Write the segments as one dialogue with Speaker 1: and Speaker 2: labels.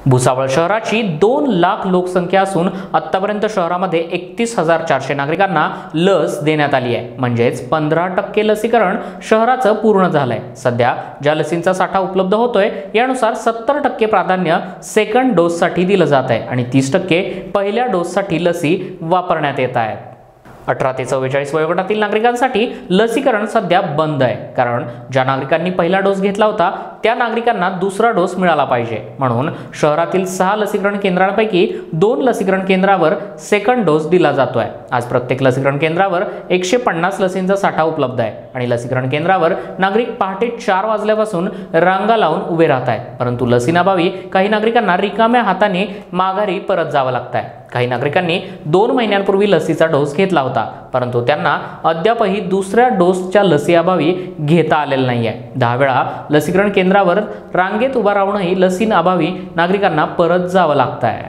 Speaker 1: भुसावळ शहराची 2 लाख लोकसंख्या असून आतापर्यंत शहरामध्ये 31,400 नागरिकांना लस देण्यात आली आहे। म्हणजेच 15% लसीकरण शहराचं पूर्ण झालंय। सध्या ज्या लसींचा साठा उपलब्ध होतोय यानुसार 70% प्राधान्य सेकंड डोससाठी दिलं जात आहे आणि 30% पहिल्या डोससाठी लसी वापरण्यात येत आहेत। 18 ते 44 वयोगटातील नागरिकांसाठी लसीकरण सध्या बंद आहे, कारण ज्या नागरिकांनी पहिला डोस घेतला होता त्या नागरिकांना दुसरा डोस मिळाला पाहिजे। म्हणून शहरातील 6 लसीकरण केंद्रांपैकी 2 लसीकरण केंद्रावर सेकंड डोस दिला जातोय। आज प्रत्येक लसीकरण केंद्रावर 150 लसींचा साठा उपलब्ध आहे आणि लसीकरण केंद्रावर नागरिक पहाटे 4 वाजल्यापासून रांगा लावून उभे राहत आहेत। परंतु लसीनाभावी काही नागरिकांना रिकाम्या हाताने माघारी परत जावं लागतंय। काही नागरिकांनी 2 महिन्यांपूर्वी लसीचा डोस घेतला होता, परंतु त्यांना अद्यापही दुसऱ्या डोसच्या लसीअभावी घेता आलेला नाहीये। 10 वेळा लसीकरण केंद्रावर रांगेत उभा राहूनही लसीअभावी नागरिकांना परत जावं लागतंय।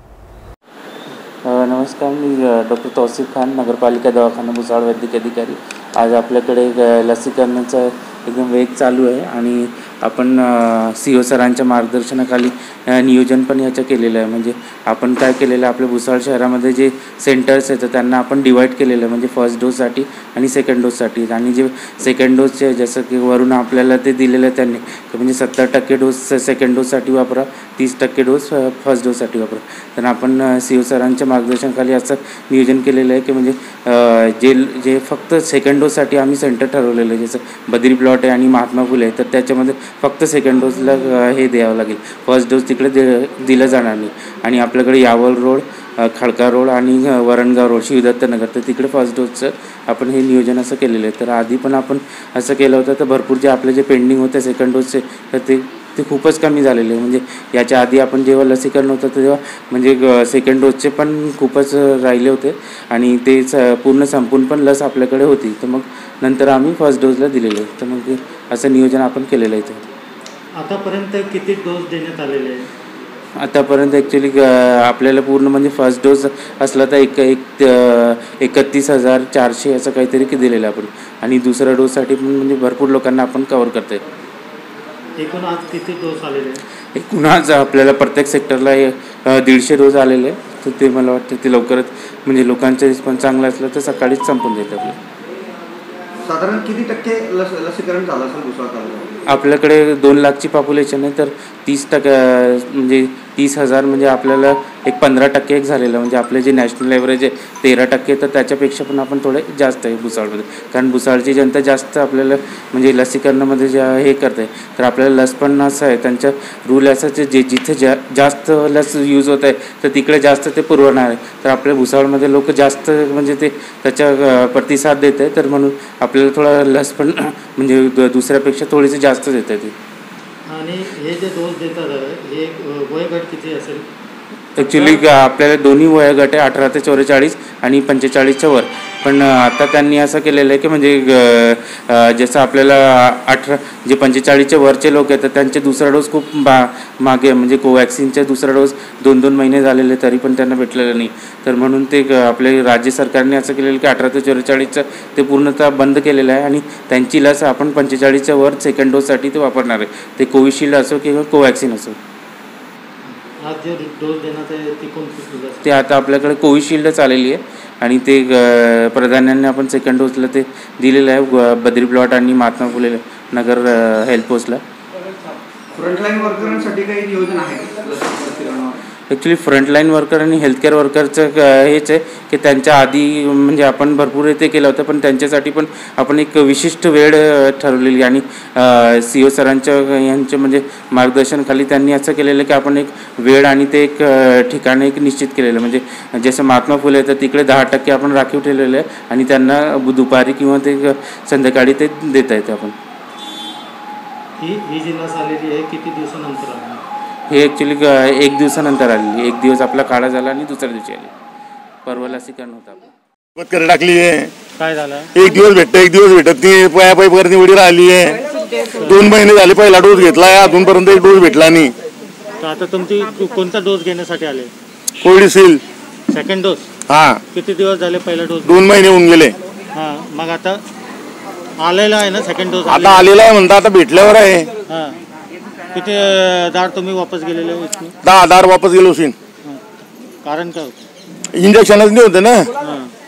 Speaker 2: नमस्कार, मी डॉक्टर तौसिफ खान, नगरपालिका दवाखाना भुसावळ वैद्यकीय अधिकारी। आज आपल्याकडे लसीकरणाचा एकदम वेग चालू आहे आणि आपण CO सरांच्या मार्गदर्शनाखाली नियोजन पण याचं केलेलं आहे। म्हणजे आपण काय केलेलं आहे, आपल्या भुसावळ शहरामध्ये जे सेंटर्स आहेत त्यांना आपण डिवाईड केलेलं आहे, म्हणजे फर्स्ट डोससाठी आणि सेकंड डोससाठी। आणि जे सेकंड डोसचे जसं की वरून आपल्याला ते दिलेलं आहे त्यांनी, म्हणजे 70% डोस सेकंड डोससाठी वापरा, 30% डोस फर्स्ट डोससाठी वापरा। तर आपण CO सरांच्या मार्गदर्शनाखाली असं नियोजन केलेलं आहे की म्हणजे जे फक्त सेकंड डोससाठी आम्ही सेंटर ठरवलेलं आहे, जसं बद्री प्लॉट आहे आणि महात्मा फुले आहे, तर त्याच्यामध्ये फक्त सेकंड डोसला हे द्यावं लागेल, फर्स्ट डोस तिकडे दिलं जाणार नाही। आणि आपल्याकडे यावल रोड, खडका रोड आणि वरणगाव रोड, शिवदत्तनगर, तर तिकडे फर्स्ट डोसचं आपण हे नियोजन असं केलेलं आहे। तर आधी पण आपण असं केलं होतं, तर भरपूर जे आपले जे पेंडिंग होते सेकंड डोसचे, तर ते खूपच कमी झालेले। म्हणजे याच्या आधी आपण जेव्हा लसीकरण होतं तेव्हा म्हणजे सेकंड डोसचे पण खूपच राहिले होते आणि ते पूर्ण संपून पण लस आपल्याकडे होती। तर मग नंतर आम्ही फर्स्ट डोसला दिलेलं आहे। तर मग असं नियोजन आपण केलेलं आहे।
Speaker 3: आतापर्यंत किती डोस देण्यात आलेले आहे?
Speaker 2: आतापर्यंत ॲक्च्युली आपल्याला पूर्ण म्हणजे फर्स्ट डोस असला तर 31,400 असं काहीतरी दिलेलं आहे आपण, आणि दुसऱ्या डोससाठी पण म्हणजे भरपूर लोकांना आपण कव्हर करतो आहे।
Speaker 3: एकूण आज किती डोस आलेले आहे?
Speaker 2: एकूण आज आपल्याला प्रत्येक सेक्टरला 150 डोस आलेले आहे। तर ते मला वाटतं ते लवकरच म्हणजे लोकांचा रिस्पॉन्स चांगला असला तर सकाळीच संपून जाईल आपलं।
Speaker 4: साधारण किती टक्के लसीकरण झालं असेल भुसावळ तालुक्यात?
Speaker 2: आपल्याकडे 2 लाखची पॉप्युलेशन आहे, तर 30% म्हणजे 30,000 म्हणजे आपल्याला 15% झालेलं, म्हणजे आपले जे नॅशनल ॲव्हरेज आहे 13%, तर त्याच्यापेक्षा पण आपण थोडे जास्त आहे भुसावळमध्ये, कारण भुसावळची जनता जास्त आपल्याला म्हणजे लसीकरणामध्ये हे करते। तर आपल्याला लस पण असं आहे, त्यांच्या रूल असाचे जिथे जास्त लस यूज होत आहे तर तिकडे जास्त ते पुरवणार आहे। तर आपल्या भुसावळमध्ये लोक जास्त म्हणजे ते त्याच्या प्रतिसाद देत आहे, तर म्हणून आपल्याला थोडा लस पण म्हणजे दुसऱ्यापेक्षा थोडीशी जास्त देत आहे ते।
Speaker 3: आणि हे जे डोस देतात हे वयोगट किती असेल?
Speaker 2: ॲक्च्युली आपल्याला दोन्ही वयोगट आहे, 18 ते 44 आणि 45च्या वर। पण आता त्यांनी असं केलेलं आहे की म्हणजे जसं आपल्याला 18 जे 45च्या वरचे लोक आहेत तर त्यांचे दुसरा डोस खूप मागे, म्हणजे कोवॅक्सिनचा दुसरा डोस 2-2 महिने झालेले तरी पण त्यांना भेटलेलं नाही। तर म्हणून ते आपले राज्य सरकारने असं केलेलं की 18 ते 44चं ते पूर्णतः बंद केलेलं आहे आणि त्यांची लस आपण 45च्या वर सेकंड डोससाठी ते वापरणार आहे, ते कोविशिल्ड असो किंवा कोवॅक्सिन असो।
Speaker 3: आज जे डोस देण्यात आहे ती कोणती?
Speaker 2: ते आता आपल्याकडे कोविशिल्डच आलेली आहे आणि ते प्राधान्याने आपण सेकंड डोसला ते दिलेलं आहे बद्री प्लॉट आणि महात्मा फुले नगर हेल्थ पोस्टला।
Speaker 4: फ्रंटलाईन वर्करांसाठी काही नियोजन आहे?
Speaker 2: ॲक्च्युली फ्रंटलाईन वर्कर आणि हेल्थकेअर वर्करचं हेच आहे की त्यांच्या आधी म्हणजे आपण भरपूर ते केलं होतं, पण त्यांच्यासाठी पण आपण एक विशिष्ट वेळ ठरवलेली आणि CO सरांच्या यांच्या म्हणजे मार्गदर्शनाखाली त्यांनी असं केलेलं की आपण एक वेळ आणि ते एक ठिकाण एक निश्चित केलेलं, म्हणजे जसं महात्मा फुले तर तिकडे 10% आपण राखीव ठेवलेलं आहे आणि त्यांना दुपारी किंवा ते संध्याकाळी ते देता येते आपण।
Speaker 3: ही जी लस आलेली आहे किती दिवसानंतर आली?
Speaker 2: हे ॲक्च्युली 1 दिवसानंतर आलेली, 1 दिवस आपला काळा झाला आणि दुसऱ्या दिवशी आली। परवा लसीकरण होतं आपलं
Speaker 5: कर टाकली आहे।
Speaker 3: काय झालं?
Speaker 5: 1 दिवस भेटतं, 1 दिवस भेटत नाही, पायापाई करणे उडी राहिली आहे। 2 महिने झाले पहिला डोस घेतला, अजूनपर्यंत 1 डोस भेटला नाही।
Speaker 3: तर आता तुमची कोणता डोस घेण्यासाठी आले?
Speaker 5: Covishield
Speaker 3: second dose?
Speaker 5: हां।
Speaker 3: किती दिवस झाले पहिला डोस?
Speaker 5: 2 महिने होऊन गेले।
Speaker 3: हां, मग आता आलेला आहे ना सेकंड डोस?
Speaker 5: आता आलेला आहे म्हणता, आता भेटल्यावर आहे।
Speaker 3: हां, किती दार तुम्ही वापस गेलेले हो इथून?
Speaker 5: 10 वापस गेलो असेल.
Speaker 3: कारण काय होतं?
Speaker 5: इंजेक्शनच नाही होतं ना.
Speaker 3: हां